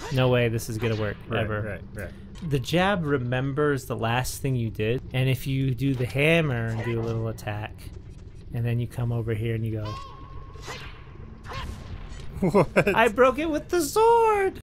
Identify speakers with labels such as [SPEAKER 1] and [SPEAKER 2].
[SPEAKER 1] No way this is gonna work, ever.
[SPEAKER 2] Right.
[SPEAKER 1] The jab remembers the last thing you did, and if you do the hammer and do a little attack, and then you come over here and you go...
[SPEAKER 2] What?
[SPEAKER 1] I broke it with the sword!